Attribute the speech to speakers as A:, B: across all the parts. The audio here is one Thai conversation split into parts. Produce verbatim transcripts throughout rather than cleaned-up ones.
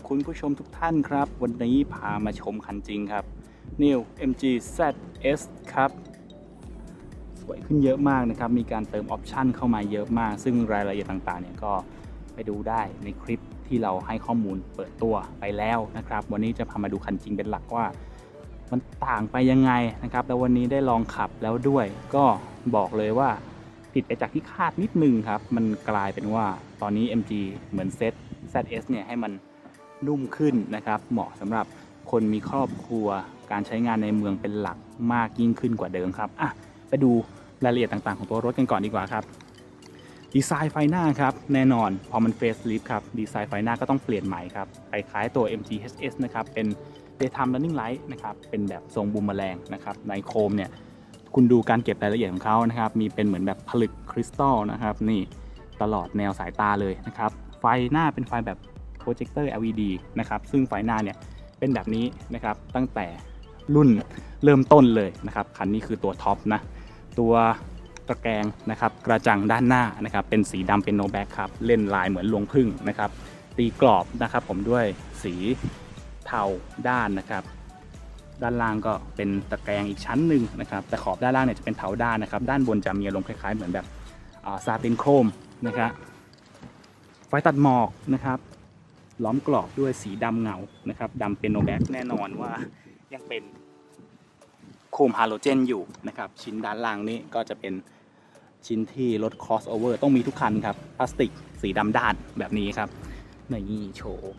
A: คุณผู้ชมทุกท่านครับวันนี้พามาชมคันจริงครับ New เอ็ม จี แซด เอส ครับสวยขึ้นเยอะมากนะครับมีการเติมออปชั่นเข้ามาเยอะมากซึ่งรายละเอียดต่างๆเนี่ยก็ไปดูได้ในคลิปที่เราให้ข้อมูลเปิดตัวไปแล้วนะครับวันนี้จะพามาดูคันจริงเป็นหลักว่ามันต่างไปยังไงนะครับแล้ววันนี้ได้ลองขับแล้วด้วยก็บอกเลยว่าผิดไปจากที่คาดนิดนึงครับมันกลายเป็นว่าตอนนี้ เอ็ม จี เหมือนเซ็ต แซด เอส เนี่ยให้มันนุ่มขึ้นนะครับเหมาะสำหรับคนมีครอบครัวการใช้งานในเมืองเป็นหลักมากยิ่งขึ้นกว่าเดิมครับอ่ะไปดูรายละเอียดต่างๆของตัวรถกันก่อนดีกว่าครับดีไซน์ไฟหน้าครับแน่นอนพอมันเฟซลิฟต์ครับดีไซน์ไฟหน้าก็ต้องเปลี่ยนใหม่ครับไปคล้ายตัว เอ็ม จี เอช เอส นะครับเป็น Daytime Running Light นะครับเป็นแบบทรงบูมเมอแรงนะครับในโคมเนี่ยคุณดูการเก็บรายละเอียดของเขานะครับมีเป็นเหมือนแบบผลึกคริสตัลนะครับนี่ตลอดแนวสายตาเลยนะครับไฟหน้าเป็นไฟแบบโปรเจคเตอร์ แอล อี ดี นะครับซึ่งไฟหน้าเนี่ยเป็นแบบนี้นะครับตั้งแต่รุ่นเริ่มต้นเลยนะครับคันนี้คือตัวท็อปนะตัวตะแกรงนะครับกระจังด้านหน้านะครับเป็นสีดำเป็นโนแบ็คครับเล่นลายเหมือนลวงผึ้งนะครับตีกรอบนะครับผมด้วยสีเทาด้านนะครับด้านล่างก็เป็นตะแกรงอีกชั้นหนึ่งนะครับแต่ขอบด้านล่างเนี่ยจะเป็นเทาด้านนะครับด้านบนจะมีอารมณ์คล้ายๆเหมือนแบบซาตินโครมนะครับไฟตัดหมอกนะครับล้อมกรอบด้วยสีดำเงานะครับดำเป็นโนแบ็คแน่นอนว่ายังเป็นโคมฮาโลเจนอยู่นะครับชิ้นด้านล่างนี้ก็จะเป็นชิ้นที่รถ crossover ต้องมีทุกคันครับพลาสติกสีดำด้านแบบนี้ครับนี่โชว์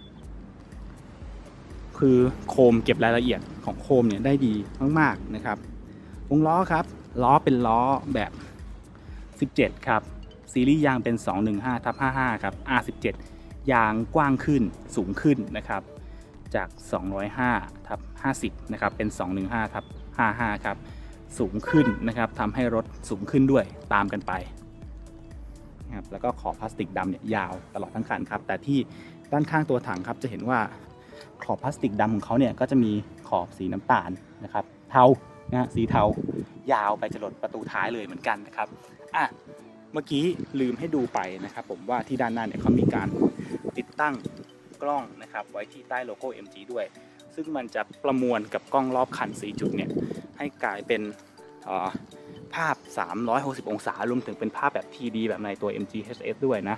A: คือโคมเก็บรายละเอียดของโคมเนี่ยได้ดีมากๆนะครับวงล้อครับล้อเป็นล้อแบบสิบเจ็ดครับซีรีส์ยางเป็น สองหนึ่งห้าทับห้าห้า ครับ อาร์ สิบเจ็ด ยางกว้างขึ้นสูงขึ้นนะครับจากสองร้อยห้าทับห้าสิบนะครับเป็นสองหนึ่งห้าทับห้าห้าครับสูงขึ้นนะครับทำให้รถสูงขึ้นด้วยตามกันไปนะครับแล้วก็ขอบพลาสติกดำเนี่ยยาวตลอดทั้งคันครับแต่ที่ด้านข้างตัวถังครับจะเห็นว่าขอบพลาสติกดำของเขาเนี่ยก็จะมีขอบสีน้ำตาลนะครับเทานะสีเทายาวไปจรดประตูท้ายเลยเหมือนกันนะครับอ่ะเมื่อกี้ลืมให้ดูไปนะครับผมว่าที่ด้านหน้าเนี่ยเขามีการติดตั้งกล้องนะครับไว้ที่ใต้โลโก้ เอ็ม จี ด้วยซึ่งมันจะประมวลกับกล้องรอบคันสี่จุดเนี่ยให้กลายเป็นภาพสามร้อยหกสิบองศารวมถึงเป็นภาพแบบ ที ดี แบบในตัว เอ็ม จี เอช เอส ด้วยนะ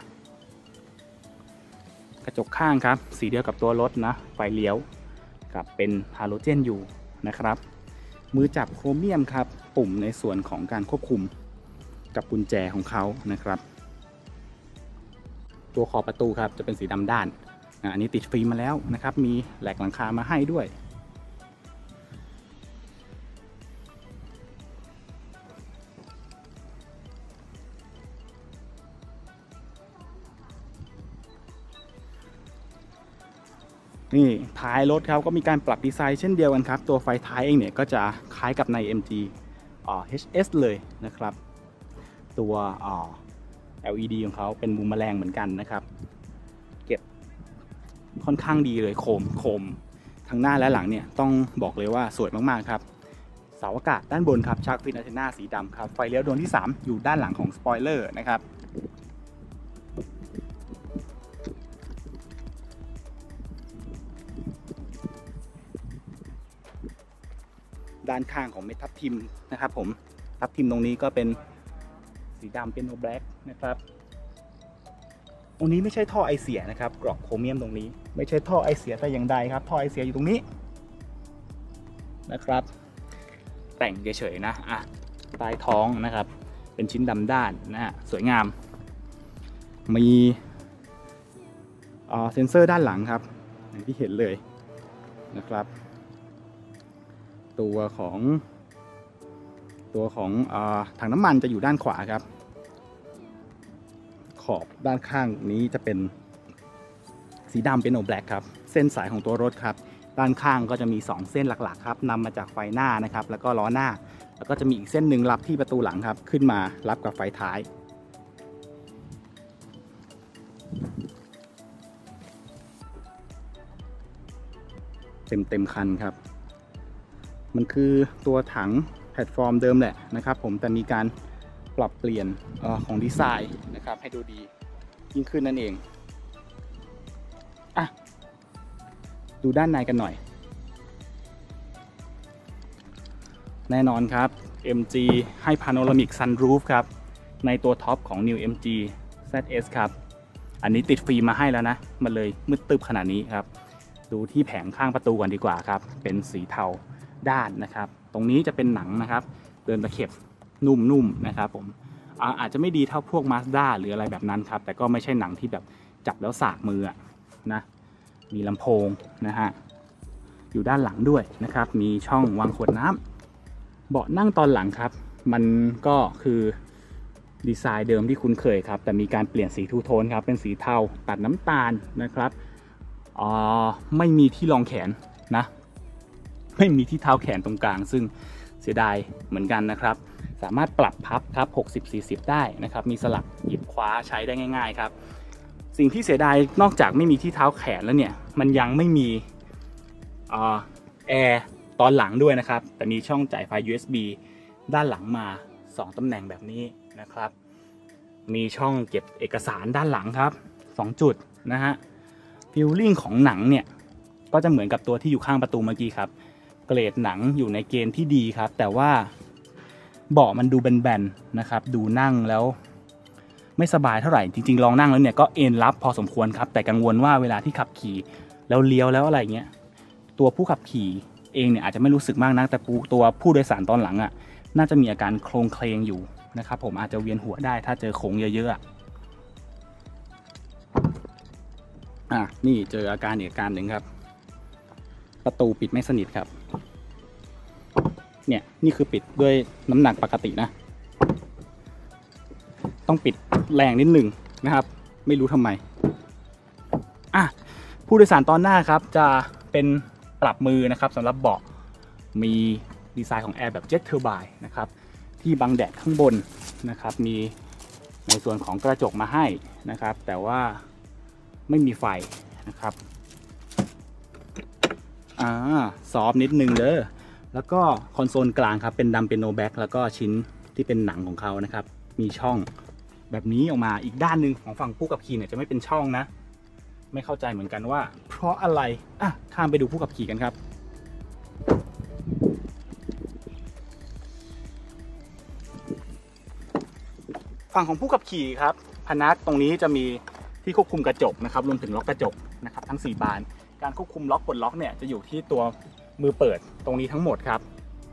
A: กระจกข้างครับสีเดียวกับตัวรถนะไฟเลี้ยวกับเป็นฮาโลเจนอยู่นะครับมือจับโครเมียมครับปุ่มในส่วนของการควบคุมกับกุญแจของเขานะครับตัวขอบประตูครับจะเป็นสีดำด้านอันนี้ติดฟิล์มมาแล้วนะครับมีแหลกหลังคามาให้ด้วยนี่ท้ายรถครับก็มีการปรับดีไซน์เช่นเดียวกันครับตัวไฟท้ายเองเนี่ยก็จะคล้ายกับใน เอ็ม จี เอช เอส เลยนะครับตัว แอล อี ดี ของเขาเป็นมุมแมลงเหมือนกันนะครับเก็บค่อนข้างดีเลยโคมโคมทั้งหน้าและหลังเนี่ยต้องบอกเลยว่าสวยมากๆครับเสาอากาศด้านบนครับชักฟินอันเทน่าสีดำครับไฟเลี้ยวดวงที่สามอยู่ด้านหลังของสปอยเลอร์นะครับด้านข้างของเม็ดทับทิมนะครับผมทับทิมตรงนี้ก็เป็นสีดำเป็นโนแบล็กนะครับตรงนี้ไม่ใช่ท่อไอเสียนะครับกรอบโครเมียมตรงนี้ไม่ใช่ท่อไอเสียแต่อย่างใดครับท่อไอเสียอยู่ตรงนี้นะครับแต่งเฉยๆนะอ่ะใต้ท้องนะครับเป็นชิ้นดำด้านนะฮะสวยงามมีเซ็นเซอร์ด้านหลังครับอย่างที่เห็นเลยนะครับตัวของตัวของถังน้ำมันจะอยู่ด้านขวาครับขอบด้านข้างนี้จะเป็นสีดำเป็นโนแบล็กครับเส้นสายของตัวรถครับด้านข้างก็จะมีสองเส้นหลักๆครับนำมาจากไฟหน้านะครับแล้วก็ล้อหน้าแล้วก็จะมีอีกเส้นหนึ่งรับที่ประตูหลังครับขึ้นมารับกับไฟท้ายเต็มเต็มคันครับมันคือตัวถังแพลตฟอร์มเดิมแหละนะครับผมแต่มีการปรับเปลี่ยนอของดีไซน์นะครับให้ดูดียิ่งขึ้นนั่นเองอ่ะดูด้านในกันหน่อยแน่นอนครับ เอ็ม จี ให้ Panoramic Sunroof ครับในตัวท็อปของ New เอ็ม จี แซด เอส ครับอันนี้ติดฟิล์มมาให้แล้วนะมันเลยมืดตึบขนาดนี้ครับดูที่แผงข้างประตูกันดีกว่าครับเป็นสีเทาด้านนะครับตรงนี้จะเป็นหนังนะครับเดินตะเข็บนุ่มๆนะครับผมอาจจะไม่ดีเท่าพวก Mazda หรืออะไรแบบนั้นครับแต่ก็ไม่ใช่หนังที่แบบจับแล้วสากมือนะมีลำโพงนะฮะอยู่ด้านหลังด้วยนะครับมีช่องวางขวดน้ำเบาะนั่งตอนหลังครับมันก็คือดีไซน์เดิมที่คุ้นเคยครับแต่มีการเปลี่ยนสีทูโทนครับเป็นสีเทาตัดน้ำตาลนะครับอ๋อไม่มีที่รองแขนนะไม่มีที่เท้าแขนตรงกลางซึ่งเสียดายเหมือนกันนะครับสามารถปรับพับครับหกสิบ สี่สิบได้นะครับมีสลักหยิบคว้าใช้ได้ง่ายๆครับสิ่งที่เสียดายนอกจากไม่มีที่เท้าแขนแล้วเนี่ยมันยังไม่มีแอร์ตอนหลังด้วยนะครับแต่มีช่องจ่ายไฟ ยู เอส บี ด้านหลังมาสองตำแหน่งแบบนี้นะครับมีช่องเก็บเอกสารด้านหลังครับสองจุดนะฮะฟีลลิ่งของหนังเนี่ยก็จะเหมือนกับตัวที่อยู่ข้างประตูเมื่อกี้ครับเกรดหนังอยู่ในเกณฑ์ที่ดีครับแต่ว่าเบาะมันดูแบนๆนะครับดูนั่งแล้วไม่สบายเท่าไหร่จริงๆลองนั่งแล้วเนี่ยก็เอนรับพอสมควรครับแต่กังวลว่าเวลาที่ขับขี่แล้วเลี้ยวแล้วอะไรเงี้ยตัวผู้ขับขี่เองเนี่ยอาจจะไม่รู้สึกมากนักแต่ตัวผู้โดยสารตอนหลังอ่ะน่าจะมีอาการโคลงเคลงอยู่นะครับผมอาจจะเวียนหัวได้ถ้าเจอโค้งเยอะๆอ่ะนี่เจออาการอีกอาการหนึ่งครับประตูปิดไม่สนิทครับเนี่ยนี่คือปิดด้วยน้ำหนักปกตินะต้องปิดแรงนิดหนึ่งนะครับไม่รู้ทำไมอ่ะผู้โดยสารตอนหน้าครับจะเป็นปรับมือนะครับสำหรับเบาะมีดีไซน์ของแอร์แบบเจ็ตเทอร์ไบน์นะครับที่บังแดดข้างบนนะครับมีในส่วนของกระจกมาให้นะครับแต่ว่าไม่มีไฟนะครับอ่าซอฟนิดนึงเด้อแล้วก็คอนโซลกลางครับเป็นดัมเปียโนแบ็คแล้วก็ชิ้นที่เป็นหนังของเขานะครับมีช่องแบบนี้ออกมาอีกด้านหนึ่งของฝั่งผู้ขับขี่เนี่ยจะไม่เป็นช่องนะไม่เข้าใจเหมือนกันว่าเพราะอะไรอ่ะข้ามไปดูผู้ขับขี่กันครับฝั่งของผู้ขับขี่ครับพนักตรงนี้จะมีที่ควบคุมกระจกนะครับรวมถึงล็อกกระจกนะครับทั้งสี่บานการควบคุมล็อกปลดล็อกเนี่ยจะอยู่ที่ตัวมือเปิดตรงนี้ทั้งหมดครับ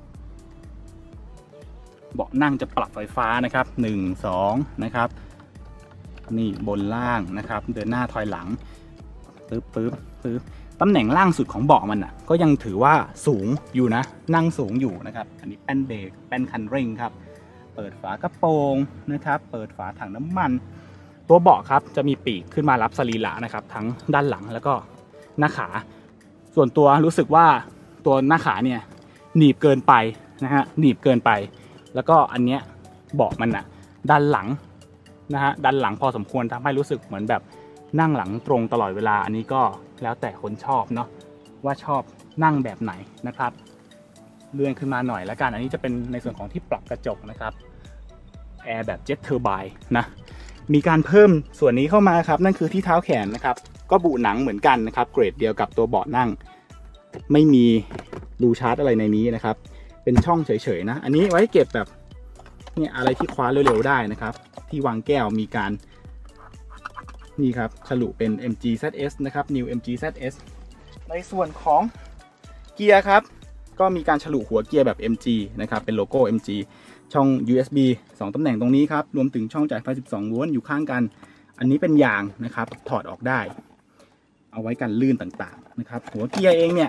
A: เบาะนั่งจะปรับไฟฟ้านะครับหนึ่ง สองนะครับนี่บนล่างนะครับเดินหน้าถอยหลังปึ๊บปึ๊บปึ๊บตำแหน่งล่างสุดของเบาะมันอ่ะก็ยังถือว่าสูงอยู่นะนั่งสูงอยู่นะครับอันนี้แป้นเบรกแป้นคันเร่งครับเปิดฝากระโปรงนะครับเปิดฝาถังน้ำมันตัวเบาะครับจะมีปีกขึ้นมารับสรีระนะครับทั้งด้านหลังแล้วก็หน้าขาส่วนตัวรู้สึกว่าตัวหน้าขาเนี่ยหนีบเกินไปนะฮะหนีบเกินไปแล้วก็อันเนี้ยเบาะมันอ่ะด้านหลังนะฮะด้านหลังพอสมควรทำให้รู้สึกเหมือนแบบนั่งหลังตรงตลอดเวลาอันนี้ก็แล้วแต่คนชอบเนาะว่าชอบนั่งแบบไหนนะครับเลื่อนขึ้นมาหน่อยแล้วกันอันนี้จะเป็นในส่วนของที่ปรับกระจกนะครับแอร์แบบเจ็ตเทอร์ไบน์นะมีการเพิ่มส่วนนี้เข้ามาครับนั่นคือที่เท้าแขนนะครับก็บุหนังเหมือนกันนะครับเกรดเดียวกับตัวเบาะนั่งไม่มีรูชาร์จอะไรในนี้นะครับเป็นช่องเฉยๆนะอันนี้ไว้เก็บแบบเนี่ยอะไรที่คว้าเร็วๆได้นะครับที่วางแก้วมีการนี่ครับฉลุเป็น เอ็ม จี แซด เอส นะครับ New เอ็ม จี แซด เอส ในส่วนของเกียร์ครับก็มีการฉลุหัวเกียร์แบบ เอ็ม จี นะครับเป็นโลโก้ เอ็ม จี ช่อง ยู เอส บี สองตำแหน่งตรงนี้ครับรวมถึงช่องจ่ายไฟสิบสองโวลต์อยู่ข้างกันอันนี้เป็นยางนะครับถอดออกได้เอาไว้กันลื่นต่างๆนะครับหัวเกียร์เองเนี่ย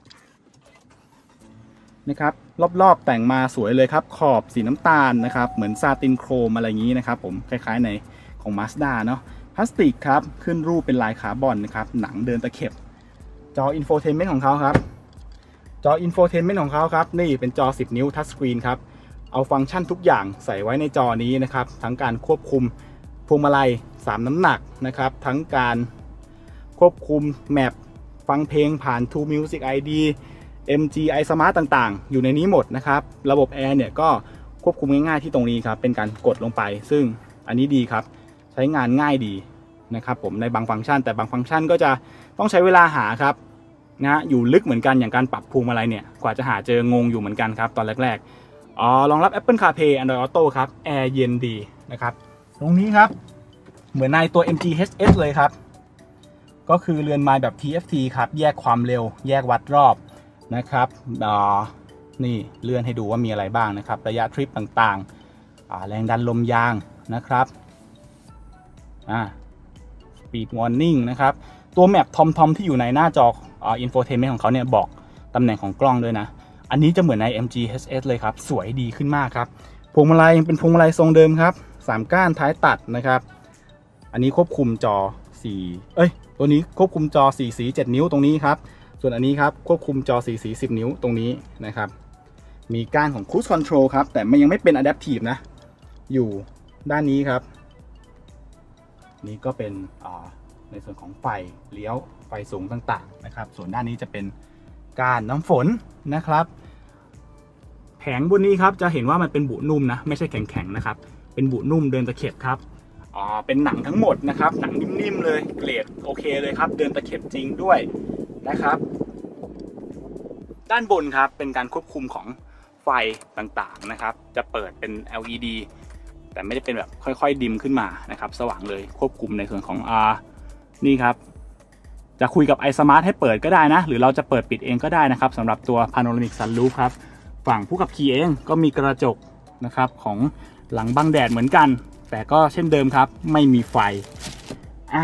A: นะครับรอบๆแต่งมาสวยเลยครับขอบสีน้ำตาลนะครับเหมือนซาตินโครมอะไรอย่างนี้นะครับผมคล้ายๆในของ Mazda เนาะพลาสติกครับขึ้นรูปเป็นลายคาร์บอนนะครับหนังเดินตะเข็บจออินโฟเทนเมนต์ของเขาครับจออินโฟเทนเมนต์ของเขาครับนี่เป็นจอสิบนิ้วทัชสกรีนครับเอาฟังก์ชันทุกอย่างใส่ไว้ในจอนี้นะครับทั้งการควบคุมพวงมาลัยสามน้ำหนักนะครับทั้งการควบคุมแมปฟังเพลงผ่าน ทู Music ไอ ดี เอ็ม จี iSmart ต่างๆอยู่ในนี้หมดนะครับระบบแอร์เนี่ยก็ควบคุมง่ายๆที่ตรงนี้ครับเป็นการกดลงไปซึ่งอันนี้ดีครับใช้งานง่ายดีนะครับผมในบางฟังก์ชันแต่บางฟังก์ชันก็จะต้องใช้เวลาหาครับนะอยู่ลึกเหมือนกันอย่างการปรับพวงมาลัยเนี่ยกว่าจะหาเจองงอยู่เหมือนกันครับตอนแรกๆอ๋อรองรับ Apple CarPlay Android Auto ครับแอร์เย็นดีนะครับตรงนี้ครับเหมือนในตัว เอ็ม จี เอช เอส เลยครับก็คือเรือนไม้แบบ ที เอฟ ที ครับแยกความเร็วแยกวัดรอบนะครับอ๋อนี่เลื่อนให้ดูว่ามีอะไรบ้างนะครับระยะทริปต่างๆแรงดันลมยางนะครับอ่า Speed Warning นะครับตัวแมปทอมทอมที่อยู่ในหน้าจออ่า Infotainment ของเขาเนี่ยบอกตำแหน่งของกล้องด้วยนะอันนี้จะเหมือนใน เอ็ม จี เอช เอส เลยครับสวยดีขึ้นมากครับพวงมาลัยยังเป็นพวงมาลัยทรงเดิมครับสามก้านท้ายตัดนะครับอันนี้ควบคุมจอสี่เอ้ยตัวนี้ควบคุมจอสี่สีเจ็ดนิ้วตรงนี้ครับส่วนอันนี้ครับควบคุมจอสี่สีสิบนิ้วตรงนี้นะครับมีก้านของ Cruise Control ครับแต่มันยังไม่เป็น Adaptive นะอยู่ด้านนี้ครับนี่ก็เป็นในส่วนของไฟเลี้ยวไฟสูงต่างๆนะครับส่วนด้านนี้จะเป็นก้านน้ำฝนนะครับแผงบนนี้ครับจะเห็นว่ามันเป็นบุนุ่มนะไม่ใช่แข็งๆนะครับเป็นบุนุ่มเดินตะเข็บครับอ๋อเป็นหนังทั้งหมดนะครับหนังนิ่มๆเลยเกรดโอเคเลยครับเดินตะเข็บจริงด้วยนะครับด้านบนครับเป็นการควบคุมของไฟต่างๆนะครับจะเปิดเป็น แอล อี ดี แต่ไม่ได้เป็นแบบค่อยๆดิมขึ้นมานะครับสว่างเลยควบคุมในส่วนของ R นี่ครับจะคุยกับ iSmart ให้เปิดก็ได้นะหรือเราจะเปิดปิดเองก็ได้นะครับสำหรับตัว Panoramic Sunroof ครับฝั่งผู้ขับขี่เองก็มีกระจกนะครับของหลังบังแดดเหมือนกันแต่ก็เช่นเดิมครับไม่มีไฟอ่ะ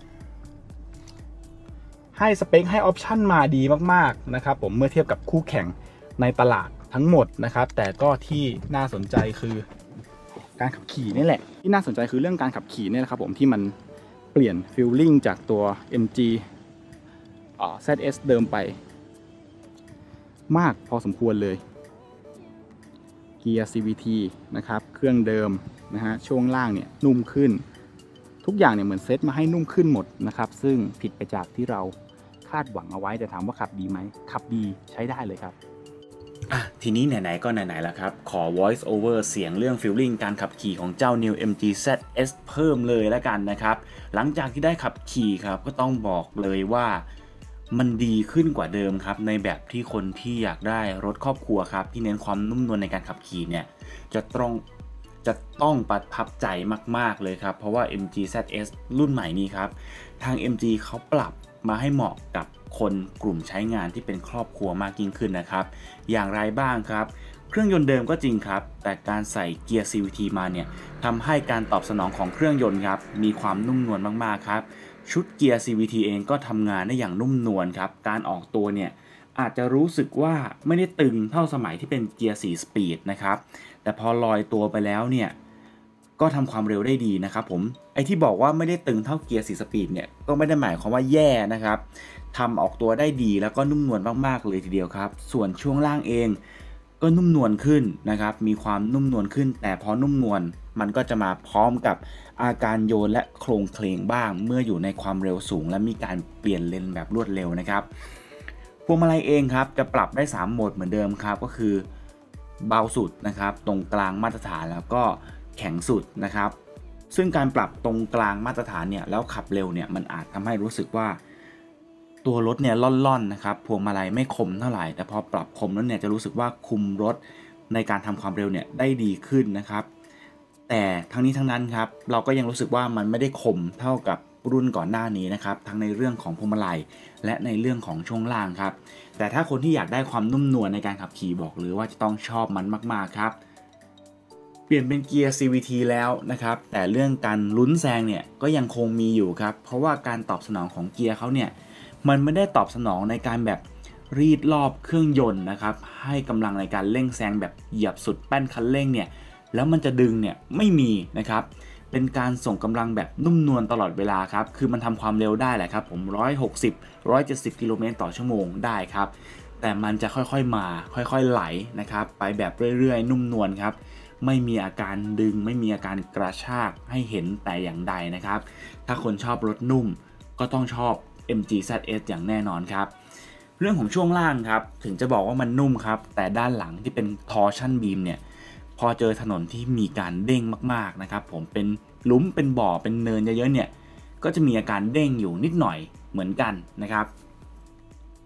A: ให้สเปคให้ออปชั่นมาดีมากๆนะครับผมเมื่อเทียบกับคู่แข่งในตลาดทั้งหมดนะครับแต่ก็ที่น่าสนใจคือการขับขี่นี่แหละที่น่าสนใจคือเรื่องการขับขี่นี่แหละครับผมที่มันเปลี่ยนฟีลลิ่งจากตัว เอ็ม จี อ่า แซด เอส เดิมไปมากพอสมควรเลยเกียร์ ซี วี ที นะครับเครื่องเดิมนะฮะช่วงล่างเนี่ยนุ่มขึ้นทุกอย่างเนี่ยเหมือนเซตมาให้นุ่มขึ้นหมดนะครับซึ่งผิดไปจากที่เราคาดหวังเอาไว้แต่ถามว่าขับดีไหมขับดีใช้ได้เลยครับ
B: อ่ะทีนี้ไหนๆก็ไหนๆแล้วครับขอ voice over เสียงเรื่อง feeling การขับขี่ของเจ้า New เอ็ม จี แซด เอส เพิ่มเลยแล้วกันนะครับหลังจากที่ได้ขับขี่ครับก็ต้องบอกเลยว่ามันดีขึ้นกว่าเดิมครับในแบบที่คนที่อยากได้รถครอบครัวครับที่เน้นความนุ่มนวลในการขับขี่เนี่ยจะต้องจะต้องประทับใจมากๆเลยครับเพราะว่า เอ็ม จี แซด เอส รุ่นใหม่นี้ครับทาง เอ็ม จี เขาปรับมาให้เหมาะกับคนกลุ่มใช้งานที่เป็นครอบครัวมากยิ่งขึ้นนะครับอย่างไรบ้างครับเครื่องยนต์เดิมก็จริงครับแต่การใส่เกียร์ ซี วี ที มาเนี่ยทำให้การตอบสนองของเครื่องยนต์ครับมีความนุ่มนวลมากๆครับชุดเกียร์ ซี วี ที เองก็ทำงานได้อย่างนุ่มนวลครับการออกตัวเนี่ยอาจจะรู้สึกว่าไม่ได้ตึงเท่าสมัยที่เป็นเกียร์สี่สปีดนะครับแต่พอลอยตัวไปแล้วเนี่ยก็ทำความเร็วได้ดีนะครับผมไอ้ที่บอกว่าไม่ได้ตึงเท่าเกียร์สี่สปีดเนี่ยก็ไม่ได้หมายความว่าแย่นะครับทำออกตัวได้ดีแล้วก็นุ่มนวลมากๆเลยทีเดียวครับส่วนช่วงล่างเองก็นุ่มนวลขึ้นนะครับมีความนุ่มนวลขึ้นแต่พอนุ่มนวลมันก็จะมาพร้อมกับอาการโยนและโครงเคลงบ้างเมื่ออยู่ในความเร็วสูงและมีการเปลี่ยนเลนแบบรวดเร็วนะครับพวงมาลัยเองครับจะปรับได้สามโหมดเหมือนเดิมครับก็คือเบาสุดนะครับตรงกลางมาตรฐานแล้วก็แข็งสุดนะครับซึ่งการปรับตรงกลางมาตรฐานเนี่ยแล้วขับเร็วเนี่ยมันอาจทำให้รู้สึกว่าตัวรถเนี่ยล่อนๆนะครับพวงมาลัยไม่คมเท่าไหร่แต่พอปรับคมแล้วเนี่ยจะรู้สึกว่าคุมรถในการทำความเร็วเนี่ยได้ดีขึ้นนะครับแต่ทั้งนี้ทั้งนั้นครับเราก็ยังรู้สึกว่ามันไม่ได้คมเท่ากับรุ่นก่อนหน้านี้นะครับทั้งในเรื่องของพวงมาลัยและในเรื่องของช่วงล่างครับแต่ถ้าคนที่อยากได้ความนุ่มนวลในการขับขี่บอกเลยว่าจะต้องชอบมันมากๆครับเปลี่ยนเป็นเกียร์ ซี วี ที แล้วนะครับแต่เรื่องการลุ้นแซงเนี่ยก็ยังคงมีอยู่ครับเพราะว่าการตอบสนองของเกียร์เขาเนี่ยมันไม่ได้ตอบสนองในการแบบรีดรอบเครื่องยนต์นะครับให้กำลังในการเร่งแซงแบบเหยียบสุดแป้นคันเร่งเนี่ยแล้วมันจะดึงเนี่ยไม่มีนะครับเป็นการส่งกำลังแบบนุ่มนวลตลอดเวลาครับคือมันทำความเร็วได้แหละครับผมหนึ่งร้อยหกสิบ หนึ่งร้อยเจ็ดสิบกิโลเมตรต่อชั่วโมงได้ครับแต่มันจะค่อยๆมาค่อยๆไหลนะครับไปแบบเรื่อยๆนุ่มนวลครับไม่มีอาการดึงไม่มีอาการกระชากให้เห็นแต่อย่างใดนะครับถ้าคนชอบรถนุ่มก็ต้องชอบ เอ็ม จี แซด เอส อย่างแน่นอนครับเรื่องของช่วงล่างครับถึงจะบอกว่ามันนุ่มครับแต่ด้านหลังที่เป็น torsion beam เนี่ยพอเจอถนนที่มีการเด้งมากๆนะครับผมเป็นหลุมเป็นบ่อเป็นเนินเยอะๆเนี่ยก็จะมีอาการเด้งอยู่นิดหน่อยเหมือนกันนะครับ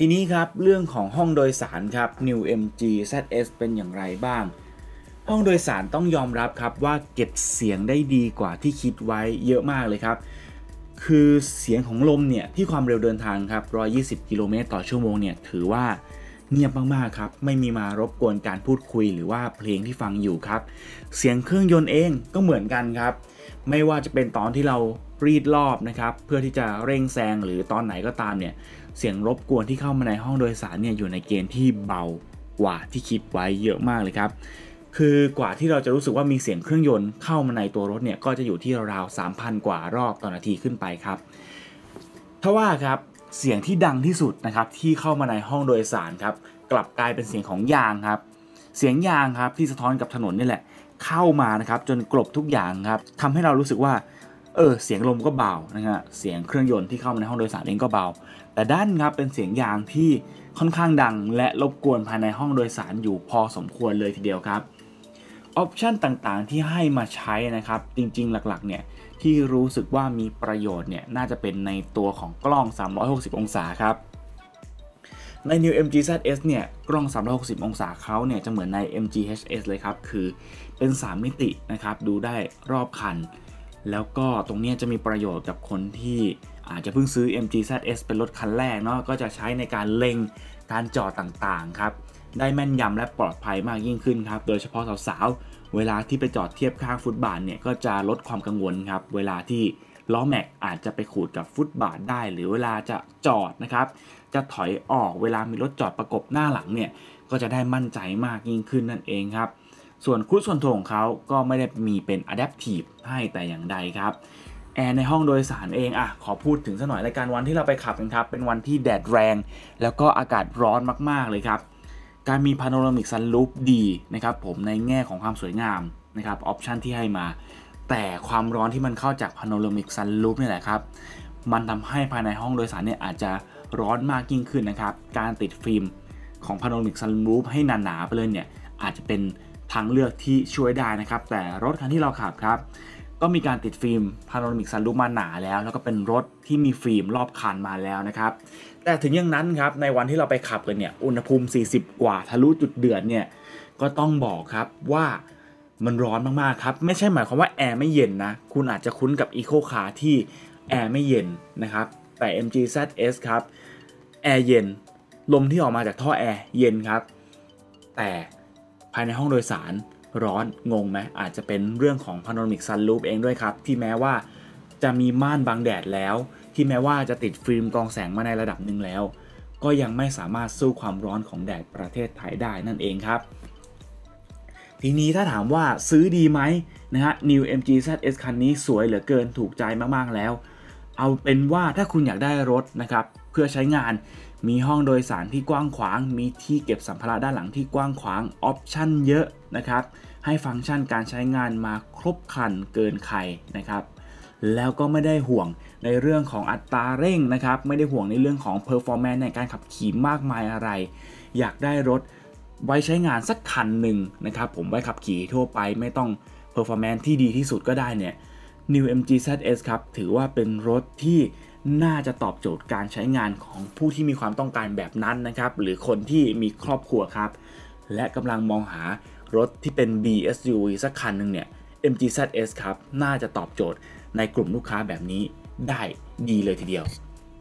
B: ทีนี้ครับเรื่องของห้องโดยสารครับ New เอ็ม จี แซด เอส เป็นอย่างไรบ้างห้องโดยสารต้องยอมรับครับว่าเก็บเสียงได้ดีกว่าที่คิดไว้เยอะมากเลยครับคือเสียงของลมเนี่ยที่ความเร็วเดินทางครับหนึ่งร้อยยี่สิบกิโลเมตรต่อชั่วโมงเนี่ยถือว่าเงียบมากๆครับไม่มีมารบกวนการพูดคุยหรือว่าเพลงที่ฟังอยู่ครับเสียงเครื่องยนต์เองก็เหมือนกันครับไม่ว่าจะเป็นตอนที่เรารีดรอบนะครับเพื่อที่จะเร่งแซงหรือตอนไหนก็ตามเนี่ยเสียงรบกวนที่เข้ามาในห้องโดยสารเนี่ยอยู่ในเกณฑ์ที่เบากว่าที่คิดไว้เยอะมากเลยครับคือกว่าที่เราจะรู้สึกว่ามีเสียงเครื่องยนต์เข้ามาในตัวรถเนี่ยก็จะอยู่ที่ราวๆ สามพัน กว่ารอบต่อนาทีขึ้นไปครับทว่าครับเสียงที่ดังที่สุดนะครับที่เข้ามาในห้องโดยสารครับกลับกลายเป็นเสียงของยางครับเสียงยางครับที่สะท้อนกับถนนนี่แหละเข้ามานะครับจนกลบทุกอย่างครับทำให้เรารู้สึกว่าเออเสียงลมก็เบานะฮะเสียงเครื่องยนต์ที่เข้ามาในห้องโดยสารเองก็เบาแต่ด้านครับเป็นเสียงยางที่ค่อนข้างดังและรบกวนภายในห้องโดยสารอยู่พอสมควรเลยทีเดียวครับออปชันต่างๆที่ให้มาใช้นะครับจริงๆหลักๆเนี่ยที่รู้สึกว่ามีประโยชน์เนี่ยน่าจะเป็นในตัวของกล้องสามร้อยหกสิบองศาครับใน New เอ็ม จี แซด เอส เนี่ยกล้องสามร้อยหกสิบองศาเขาเนี่ยจะเหมือนใน เอ็ม จี เอช เอส เลยครับคือเป็นสามมิตินะครับดูได้รอบคันแล้วก็ตรงนี้จะมีประโยชน์กับคนที่อาจจะเพิ่งซื้อ เอ็ม จี แซด เอส เป็นรถคันแรกเนาะก็จะใช้ในการเล็งการจอดต่างๆครับได้แม่นยำและปลอดภัยมากยิ่งขึ้นครับโดยเฉพาะสาวๆเวลาที่ไปจอดเทียบข้างฟุตบาทเนี่ยก็จะลดความกังวลครับเวลาที่ล้อแม็กอาจจะไปขูดกับฟุตบาทได้หรือเวลาจะจอดนะครับจะถอยออกเวลามีรถจอดประกบหน้าหลังเนี่ยก็จะได้มั่นใจมากยิ่งขึ้นนั่นเองครับส่วนครูซคอนโทรลของเขาก็ไม่ได้มีเป็น Adaptive ให้แต่อย่างใดครับแอร์ในห้องโดยสารเองอ่ะขอพูดถึงสักหน่อยในการวันที่เราไปขับกันครับเป็นวันที่แดดแรงแล้วก็อากาศร้อนมากๆเลยครับการมี Panoramic Sunroof ดีนะครับผมในแง่ของความสวยงามนะครับออปชันที่ให้มาแต่ความร้อนที่มันเข้าจาก Panoramic Sunroof นี่แหละครับมันทำให้ภายในห้องโดยสารเนี่ยอาจจะร้อนมากยิ่งขึ้นนะครับการติดฟิล์มของ Panoramic Sunroof ให้หนาๆไปเลยเนี่ยอาจจะเป็นทางเลือกที่ช่วยได้นะครับแต่รถคันที่เราขับครับก็มีการติดฟิล์ม Panoramic Sunroof มาหนาแล้วแล้วก็เป็นรถที่มีฟิล์มรอบคันมาแล้วนะครับแต่ถึงอย่างนั้นครับในวันที่เราไปขับกันเนี่ยอุณหภูมิสี่สิบกว่าทะลุจุดเดือดเนี่ยก็ต้องบอกครับว่ามันร้อนมากๆครับไม่ใช่หมายความว่าแอร์ไม่เย็นนะคุณอาจจะคุ้นกับ Eco Car ที่แอร์ไม่เย็นนะครับแต่ เอ็ม จี แซด เอส ครับแอร์เย็นลมที่ออกมาจากท่อแอร์เย็นครับแต่ภายในห้องโดยสารร้อนงงไหมอาจจะเป็นเรื่องของ Panoramic Sunroof เองด้วยครับที่แม้ว่าจะมีม่านบังแดดแล้วที่แม้ว่าจะติดฟิล์มกรองแสงมาในระดับหนึ่งแล้วก็ยังไม่สามารถสู้ความร้อนของแดดประเทศไทยได้นั่นเองครับทีนี้ถ้าถามว่าซื้อดีไหมนะฮะ New เอ็ม จี แซด เอส คันนี้สวยเหลือเกินถูกใจมากๆแล้วเอาเป็นว่าถ้าคุณอยากได้รถนะครับเพื่อใช้งานมีห้องโดยสารที่กว้างขวางมีที่เก็บสัมภาระด้านหลังที่กว้างขวางออปชั่นเยอะนะครับให้ฟังก์ชันการใช้งานมาครบครันเกินใครนะครับแล้วก็ไม่ได้ห่วงในเรื่องของอัตราเร่งนะครับไม่ได้ห่วงในเรื่องของ performance ในการขับขี่มากมายอะไรอยากได้รถไว้ใช้งานสักคันหนึ่งนะครับผมไว้ขับขี่ทั่วไปไม่ต้อง performance ที่ดีที่สุดก็ได้เนี่ย New เอ็ม จี แซด เอส ครับถือว่าเป็นรถที่น่าจะตอบโจทย์การใช้งานของผู้ที่มีความต้องการแบบนั้นนะครับหรือคนที่มีครอบครัวครับและกำลังมองหารถที่เป็น บี เอส ยู วี สักคันหนึ่งเนี่ย เอ็ม จี แซด เอส ครับน่าจะตอบโจทย์ในกลุ่มลูกค้าแบบนี้ได้ดีเลยทีเดียว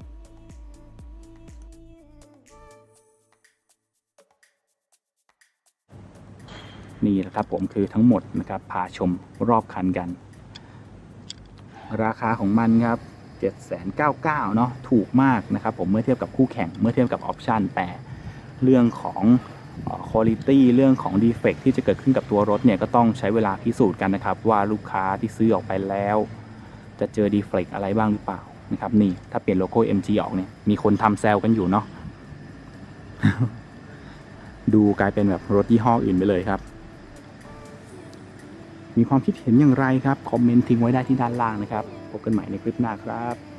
A: นี่แหละครับผมคือทั้งหมดนะครับพาชมรอบคันกันราคาของมันครับเจ็ดแสนเก้าหมื่นเก้าพัน เนาะถูกมากนะครับผมเมื่อเทียบกับคู่แข่งเมื่อเทียบกับออปชันแต่เรื่องของคุณภาพเรื่องของดีเฟกต์ที่จะเกิดขึ้นกับตัวรถเนี่ยก็ต้องใช้เวลาพิสูจน์กันนะครับว่าลูกค้าที่ซื้อออกไปแล้วจะเจอดีเฟกต์อะไรบ้างหรือเปล่านะครับนี่ถ้าเปลี่ยนโลโก้ เอ็ม จี ออกเนี่ยมีคนทำแซลกันอยู่เนาะ ดูกลายเป็นแบบรถยี่ห้ออื่นไปเลยครับมีความคิดเห็นอย่างไรครับคอมเมนต์ทิ้งไว้ได้ที่ด้านล่างนะครับพบกันใหม่ในคลิปหน้าครับ